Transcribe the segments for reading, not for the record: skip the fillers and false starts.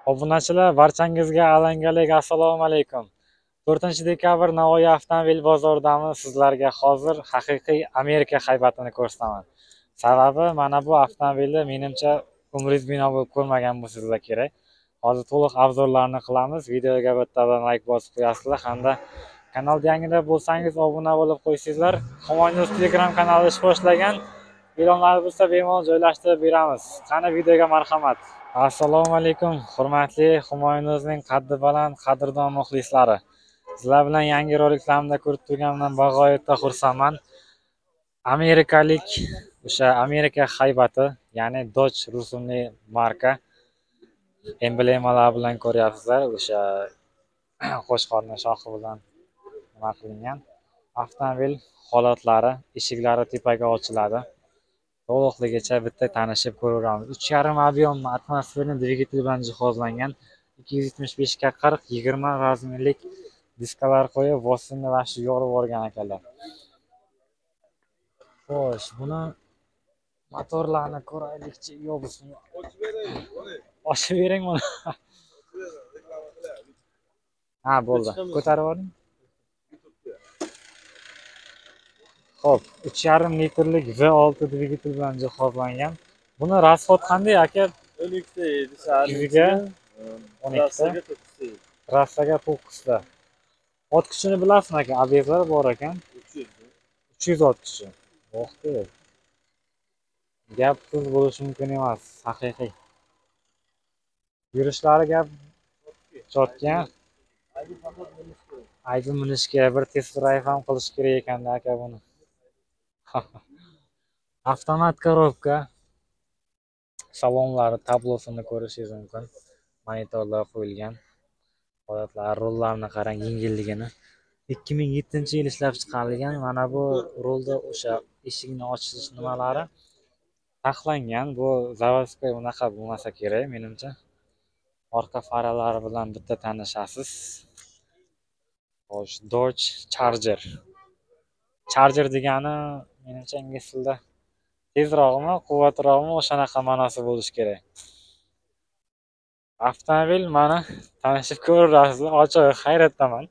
Obunachilar, barchangizga alangalik assalomu alaykum. 4-dekabr Navoiy avtomobil bozoridamiz. Sizlarga hozir haqiqiy Amerika haybatini ko'rsataman. Sababi mana bu avtomobilni menimcha umringiz bino bo'lib ko'rmagan bo'lsangiz kerak. Hozir to'liq obzorlarni qilamiz. Videoga bittadan like bosib qo'yasizlar hamda kanalga yangida bo'lsangiz obuna bo'lib qo'ysangizlar. Humoyinuz Telegram kanali ish boshlagan. E'lonlar bo'lsa bemalol joylashtirib beramiz. Qani videoga marhamat. Assalomu alaykum, hurmatli Humoyinuzning qaddi baland, qadrdon muxlislari. Sizlar bilan yangi roliklarimda ko'rib turganimdan bag'oyatda xursandman. Amerikalik, o'sha Amerika haybati, ya'ni Dodge rusumli marka emblemalar bilan ko'ryapsizlar. O'sha qo'shqorni shoxi bilan nima qilingan. Avtomobil holatlari, eshiklari tepaga ochiladi. To'liqligicha bitta tanishib ko'raveramiz. 3,5 объем atmosferli dvigatel bilan jihozlangan. 275 ga 40 20 razmerlik diskalar qo'yib, vosini vashi yorib yuborgan akalar. Xo'sh, buni motorlarni ko'raylikchi. Yo'q, bismillah. Ochib bering buni. Ha, bo'ldi. Ko'tarib oling. Xo'p, 3,5 litrlik V6 dvigatel bilan jihozlangan. Buni rasxod qanday aka? 12 ta edi, shahar 12 ta. Trassaga 9 ta. Ot kuchini bilasizmi aka? Abezlar bor ekan. 300 ot kuchi. O'xti. Gap so'z bo'lishi mumkin emas, haqiqiy. Yurishlari gap chotgan. Aydin minish kerak, bir test drive ham qilish kerak ekanda aka buni. Avtomat korobka. Salonlari tablosini ko'rishingiz mumkin. Monitorlar qo'yilgan. Holatlar, rollarni qarang, yengilligini. 2007-yil ishlab chiqarilgan. Mana bu rolda o'sha eshikni ochish nimalari taxlangan. Bu zavodskiy unaqa bo'lmasa kerak, menimcha. Orqa faralari bilan bitta tanishasiz. Xo'sh, Dodge Charger. Charger degani menimcha ingliz tilida tezroqmi, quvvatroqmi, o'shanaqa ma'nosi bo'lishi kerak. Avtomobil mana tanishib ko'rasizlar. Ochig'i hayratdaman.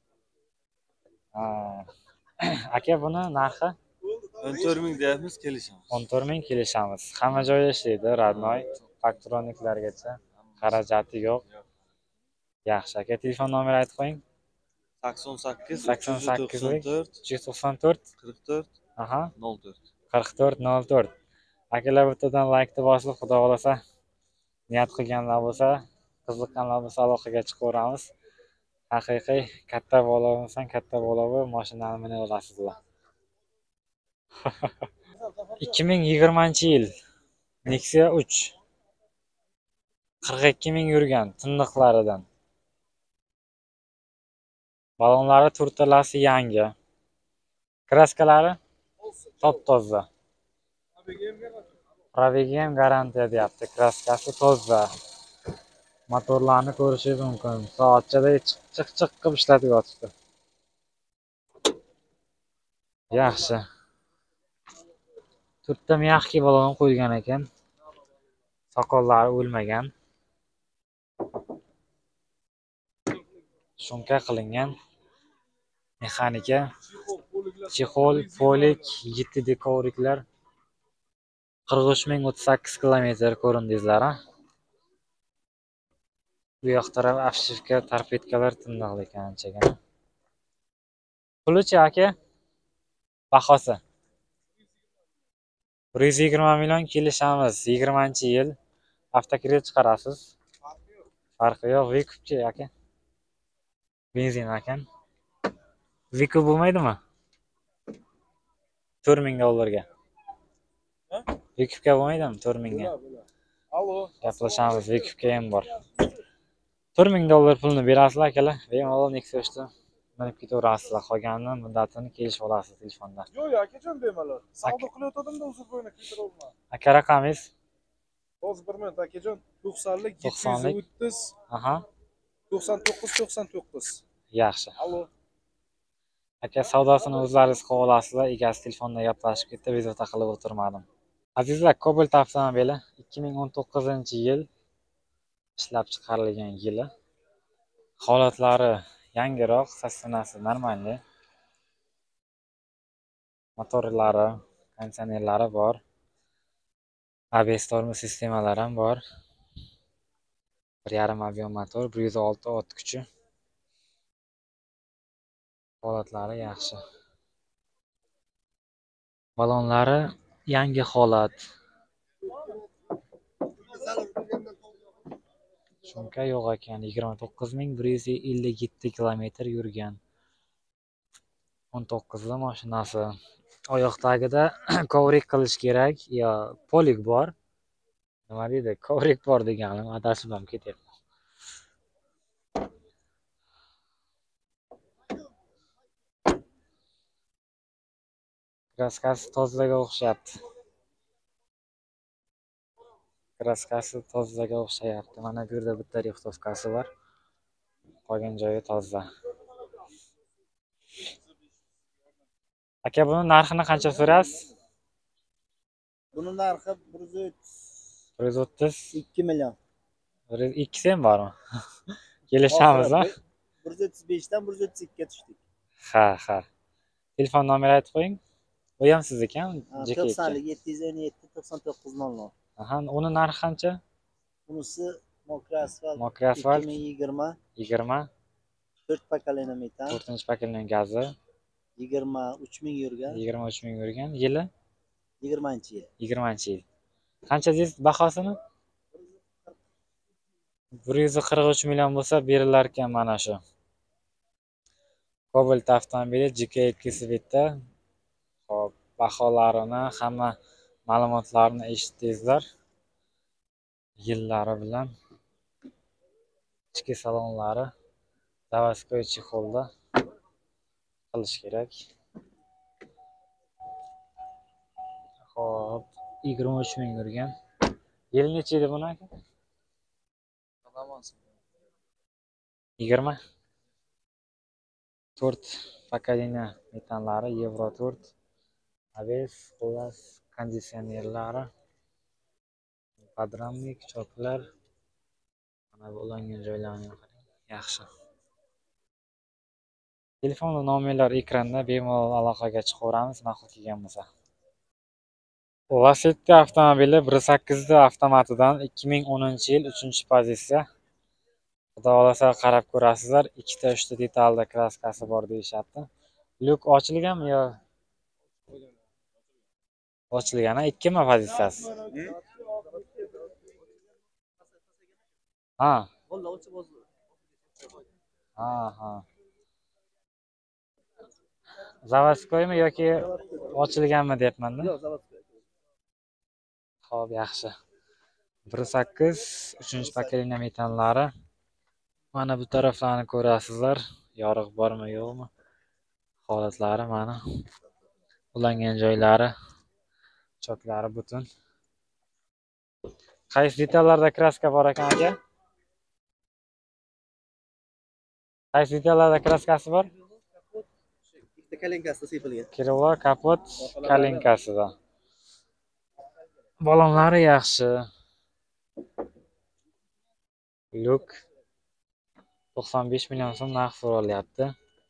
Aka, buni narxi 14 ming deyapmiz, kelishamiz. 14 ming kelishamiz. Hamma joyda ishlaydi, radnoy, faktroniklargacha. Xarajati yo'q. Yaxshi aka, telefon nomeri aytib qo'ying. 88 394 44 aha 04. 4404. Akalar bittadan like bosib, xudo xolasa niyat qilganlar bo'lsa, qiziqqanlar bo'lsa aloqaga chiqaveramiz. Haqiqiy katta bola bo'lsan, katta bola bo'lib, mashinani minib olasizlar. 2020-yil Nexia 3. 42 ming yurgan tindiqlaridan. Balonlari turtalasi yangi. Kraskalari top-toza. Probiga ham garantiya deyapti. Kraskasi toza. Motorlarni ko'rishingiz mumkin. Soatchada chiq qilib ishlatib yotibdi. Yaxshi. To'rtta miyaqki balon qo'yilgan ekan. Soqollari o'lmagan. Shunka qilingan. Mexanika, chexol, polik, 7 dekovriklar. 43,038 kilometr ko'rindingizlar. Bu yoq taraf afshifka, torpedkalar tindiq ekan anchagina. Pulichi aka? Bahosi 120 million kelishamiz. 20-yil avtokredit chiqarasiz. Farqi yo'q. Vikupchi aka. Benzin ekan. Vikup bo'lmaydimi? 4 ming dollarga. Vikupga bo'lmaydimi? 4 mingga. Allo. Gaplashamiz, Vikupga ham bor. 4 ming dollar pulni berasizlar akalar. Bemalol Nexia minib ketaverasizlar. Qolganini muddatini kelishib olasiz telefonda. Yo'q, akajon bemalol. Savdo qilayotganimda uzr bo'yni keltira olmayman. Aka, raqamingiz? Hozir 1 minut akajon. 90lik 90lik. 730 Aha. 99. Yaxshi. Allo. Aka, savdosini o'zlaringiz qilib olasizlar. Egasi telefonda gaplashib ketdi, bezovta qilib o'tirmadim. Azizlar, Cobalt avtomobili 2019-yil ishlab chiqarilgan yili. Holatlari yangiroq, sassanasi normalniy. Motorlari, konditsionerlari bor. ABS tormoz sistemalari ham bor. 1.5 ob'yom motor, 106 ot kuchi. Holatlari yaxshi. Balonlari yangi holat. Shunqa yo'q ekan. 29.157 kilometr yurgan. 19 mashinasi. Oyoq tagida kovrik qilish kerak. Yo, polik bor. Nima deydi? Kovrik bor deganim, adashib ham ketyapman. Kraskasi tozaga o'xshayapti. Mana bu yerda bitta rixtovkasi bor. Qolgan joyi toza. Aka, buni narxini qancha so'rasiz? Buni narxi 130. 130. 2 million. 2 ham bormi? Kelishamizmi? 135 dan 132 ga tushdik. Ha. Telefon nomeri aytib qo'ying. Bu ham sizniki, JK. 717 9900. Aha, uni narxi qancha? Bunisi mokra asfalt. 2020. 4 pokoleniya metan. 4-pokoleniya gazi. 23 ming yurgan. 23 ming yurgan. Yili? 20-yil. 20-yil. Qancha deysiz bahosini? 143 million bo'lsa berilar ekan mana shu. Cobalt avtomobili JK2 sveta. Xo'p, baholarini, hamma ma'lumotlarni eshitdingizlar. Yillari bilan ichki salonlari заводской chexolda qilish kerak. Xo'p, 23 ming yurgan. Yil necha edi buni aka? 20. 4 pokoleniya metanlari, Euro 4. ABS, xullas, konditsionerlari, podramnik, choklar. Mana bu ulangan joylarni qarang. Yaxshi. Telefon nomerlari ekranda, bemalol aloqaga chiqaveramiz, ma'qul kelgan bo'lsa. Lacetti avtomobili 1.8 avtomatidan 2010-yil 3-pozitsiya. Xudo xolasa qarab ko'rasizlar. 2-3 detalda kraskasi bor deyishyapti. Lyuk ochilganmi yo? Ochilgan, 2 pozitsiyasi. Ha. Заводскойmi yoki ochilganmi deyapman-da. Yo'q, заводской. Xo'p, yaxshi. 1.8 3-pokoleniya metanlari. Mana bu taraflarni ko'rasizlar. Yorug' bormi, yo'qmi? Holatlari mana. Ulangan joylari, choklari butun. Qaysi detallarda kraska bor ekan aka? Qaysi detallarda kraskasi bor? Ikkita kalinkasida sepilgan. Krilo, kapot, kalinkasida. Balonlari yaxshi. Lyuk 95 million so'm narx so'ralyapti.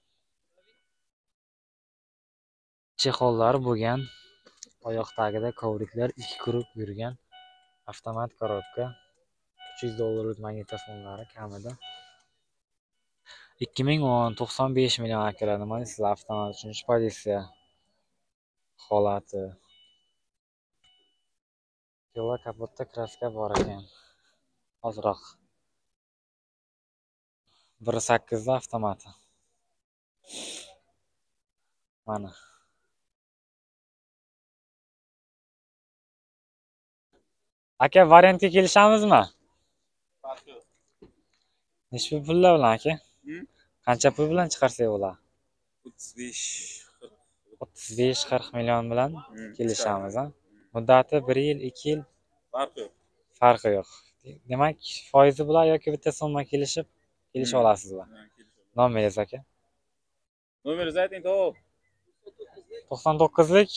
Chexollari bo'lgan. Oyoq tagida kovriklar 2 kurup yurgan. Avtomat korobka. $300 magnitofonlari kamida. 2010 95 million akalar. Nima deysiz, avtomat 3-pozitsiya holati. Yo'l kapotda kraska bor ekan. Ozroq. 1.8 avtomati. Mana. Aka, variantga kelishamizmi? Nechta pullar bilan aka? Qancha pul bilan chiqarsak bo'lar? 35-40 million bilan kelishamiz, ha? Muddati 1 yil, 2 yil farqi yo'q. Demak, foizi bilan yoki bitta so'mma kelishib olasizlar. Nomeringiz aka? Nomeringizni ayting, to'g'ri. 99lik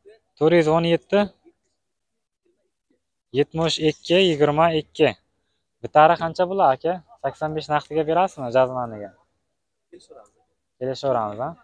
417 72 22. Bitari qancha bo'ladi aka? 85 naqdiga berasizmi jazmaniga? Kelishaveramiz, ha?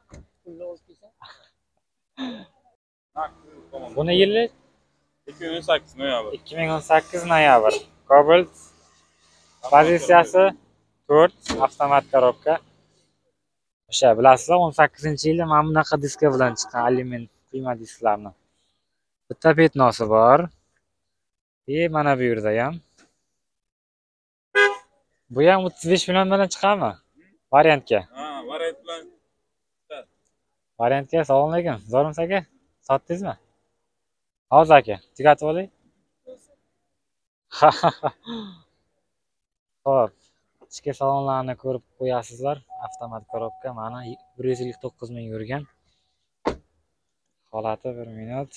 Buni yili 2018 noyabr. 2018 noyabr. Cobalt pozitsiyasi 4, avtomat korobka. O'sha bilasizlar, 18-yili mana bunaqa diska bilan chiqqan alyumin quyma disklarni. Bitta petnosi bor. Mana bu yerda ham. Bu ham 35 million bilan chiqadimi? Variantga. Ha, variant bilan. Variantga assalomu alaykum. Zo'rmisiz aka? Sotdingizmi? Hozir aka, tugatib oling. Xo'p, ichki salonlarni ko'rib qo'yasizlar. Avtomat korobka mana 159 ming yurgan. Holati 1 minut.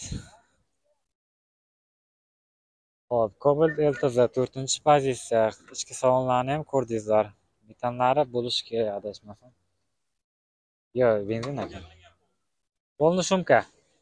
Xo'p, Cobalt LTZ 4-pozitsiya. Ichki salonlarni ham ko'rdingizlar. Metanlari bo'lishi kerak, adashmasam. Yo'q, benzin ekan. Polni shumka.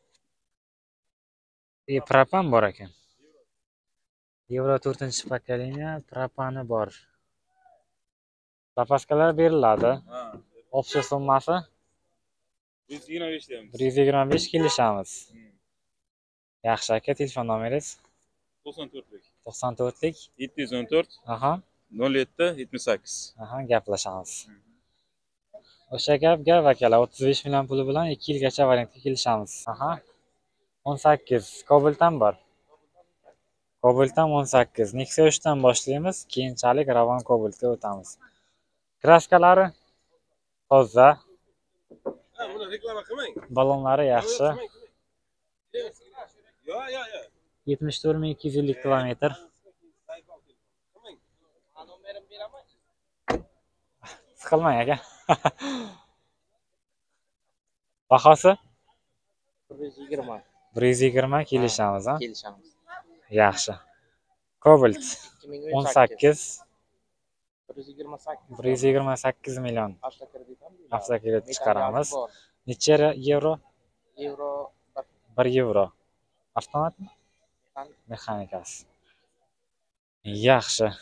Propan bor ekan. Euro 4-pokoleniya propani bor. Zapaskalar beriladi. Ha. Общий summasi 125 deymiz. 125 kelishamiz. Yaxshi aka, telefon nomeringiz 94lik. 94lik. 714 Aha, 07 78. aha, gaplashamiz. O'sha gap akalar, 35 million puli bilan 2 yilgacha variantga kelishamiz. Aha. 18 Cobalt'dan bor. Cobalt'dan 18. Nexia 3 dan boshlaymiz, keyinchalik Ravon Cobalt'ga o'tamiz. Kraskalari toza, Ha, buni reklama qilmang. balonlari yaxshi. Yo. 74.250 kilometr. Siqilmang aka. Bahosi 120 120 kelishamiz, ha? kelishamiz. Yaxshi. Cobalt 18 128 128 million. Avtokredit chiqaramiz. Necha yevro? Euro 1 yevro. Avtomatmi? Mexanikasi. Yaxshi.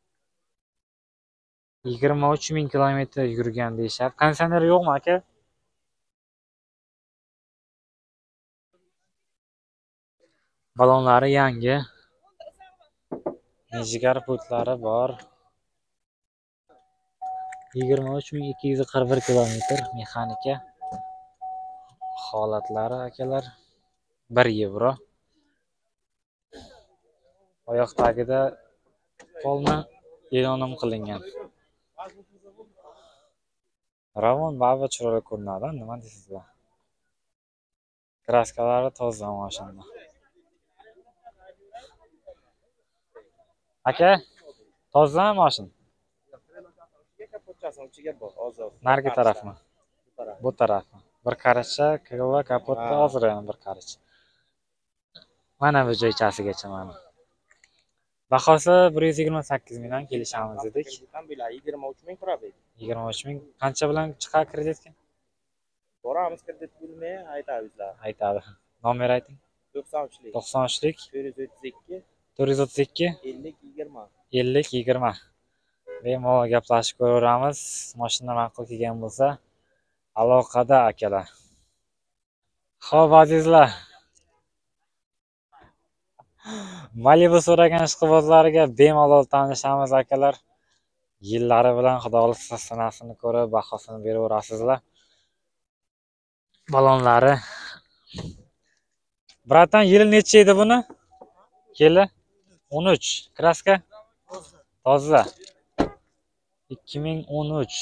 23 ming kilometr yurgan deyishyapti. Konditsioner yo'qmi aka? Balonlari yangi. Mejigar pultlari bor. 23.241 kilometr mexanika. Holatlari akalar 1 yevro. Oyoq tagida polni e'lon qilingan. Ravon ba'zi chiroyli ko'rinadi, nima deysizlar? Kraskalari toza mashina. Aka, tozami mashina? Narigi tarafmi? Bu tarafmi? Bir qaricha, krilo, kapotda hozir ham bir qaricha. Mana bu joychasigacha mana. Bahosi 128 mingdan kelishamiz dedik. 23 ming turadi. 23 ming. Qancha bilan chiqar kreditga? Boramiz kredit bo'lmay aytamizlar. Aytadi. Nomer ayting. 93lik 93lik 432 432 50 20. 50 20. Bemalol gaplashib ko'raveramiz. Mashina ma'qul kelgan bo'lsa, aloqada akalar. Xo'p, azizlar. Malibu so'ragan ishqibozlariga bemalol tanishamiz akalar. Yillari bilan xudolik sanasini ko'rib, bahosini beraverasizlar. Balonlari. Bratan, yili necha edi buni? Yili 13. Kraska? Toza. 2013.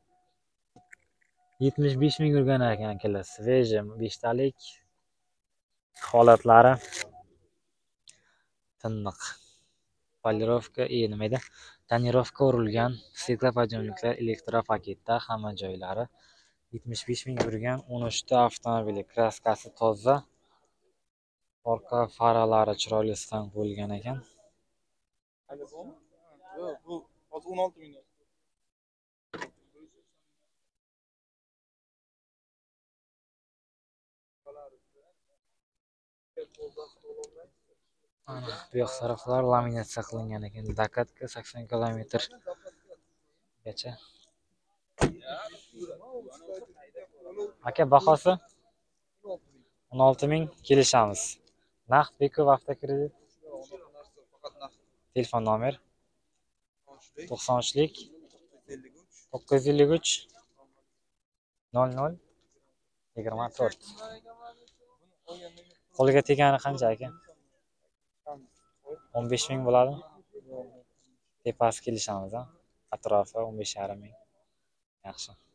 75 ming yurgan ekan akalar. Sveji 5 talik. Holatlari tiniq. Polirovka, nima edi? Tonirovka urilgan, steklopodyomniklar elektropaketda hamma joylari. 75 ming yurgan 13 ta avtomobili. Kraskasi toza. Orqa faralari chiroyli stank bo'lgan ekan. Bu hozir 16 ming. Mana bu yoq taraflar laminatsiya qilingan ekan. Dakatka 80 kilometrgacha. Aka bahosi 16 ming kelishamiz. Naqd bekup avtokredit. Telefon nomer 93lik 953 00 24. Qo'liga tegani qancha aka? 15 ming bo'ladi. Tepasi kelishamiz, ha. Atrofi 15,5 ming. Yaxshi.